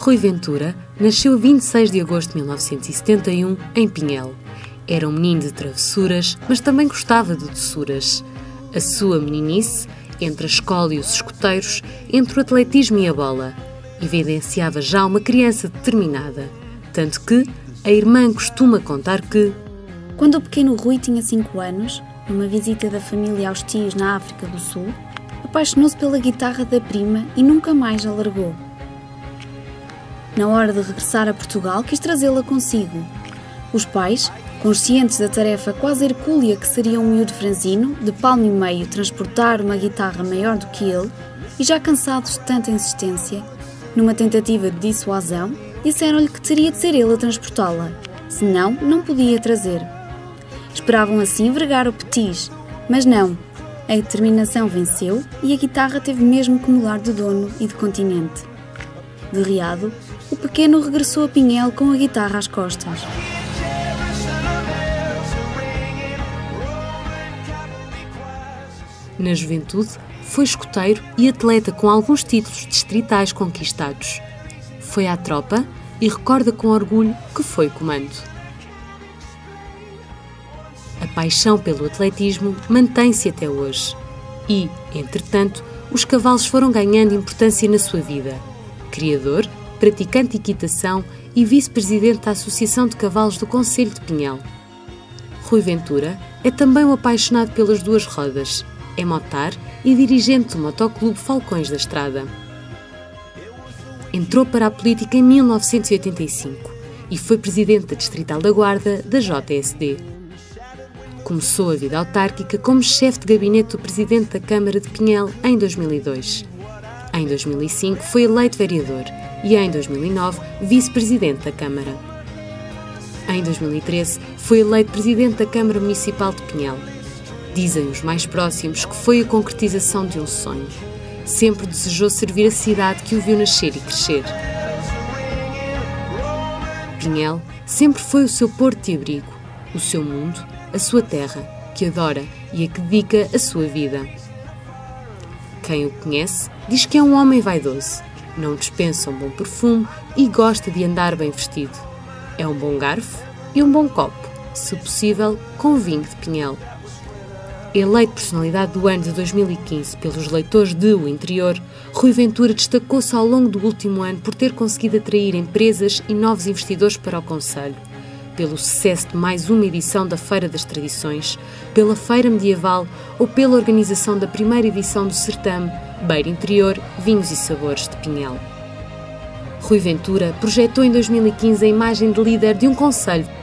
Rui Ventura nasceu 26 de agosto de 1971 em Pinhel. Era um menino de travessuras, mas também gostava de doçuras. A sua meninice, entre a escola e os escoteiros, entre o atletismo e a bola, evidenciava já uma criança determinada. Tanto que a irmã costuma contar que, quando o pequeno Rui tinha 5 anos, numa visita da família aos tios na África do Sul, apaixonou-se pela guitarra da prima e nunca mais a largou. Na hora de regressar a Portugal, quis trazê-la consigo. Os pais, conscientes da tarefa quase hercúlea que seria um miúdo franzino, de palmo e meio, transportar uma guitarra maior do que ele, e já cansados de tanta insistência, numa tentativa de dissuasão, disseram-lhe que teria de ser ele a transportá-la, senão não podia trazer. Esperavam assim vergar o petis, mas não. A determinação venceu e a guitarra teve mesmo que mudar de dono e de continente. Derreado, o pequeno regressou a Pinhel com a guitarra às costas. Na juventude, foi escoteiro e atleta com alguns títulos distritais conquistados. Foi à tropa e recorda com orgulho que foi comando. A paixão pelo atletismo mantém-se até hoje e, entretanto, os cavalos foram ganhando importância na sua vida. Criador, praticante de equitação e vice-presidente da Associação de Cavalos do Concelho de Pinhel. Rui Ventura é também um apaixonado pelas duas rodas, é motar e dirigente do Motoclube Falcões da Estrada. Entrou para a política em 1985 e foi presidente da Distrital da Guarda da JSD. Começou a vida autárquica como chefe de gabinete do presidente da Câmara de Pinhel em 2002. Em 2005 foi eleito vereador e em 2009 vice-presidente da Câmara. Em 2013 foi eleito presidente da Câmara Municipal de Pinhel. Dizem os mais próximos que foi a concretização de um sonho. Sempre desejou servir a cidade que o viu nascer e crescer. Pinhel sempre foi o seu porto de abrigo, o seu mundo, a sua terra, que adora e a que dedica a sua vida. Quem o conhece diz que é um homem vaidoso, não dispensa um bom perfume e gosta de andar bem vestido. É um bom garfo e um bom copo, se possível com vinho de Pinhel. Eleito personalidade do ano de 2015 pelos leitores de O Interior, Rui Ventura destacou-se ao longo do último ano por ter conseguido atrair empresas e novos investidores para o concelho, pelo sucesso de mais uma edição da Feira das Tradições, pela Feira Medieval ou pela organização da primeira edição do certame Beira Interior, Vinhos e Sabores de Pinhel. Rui Ventura projetou em 2015 a imagem de líder de um concelho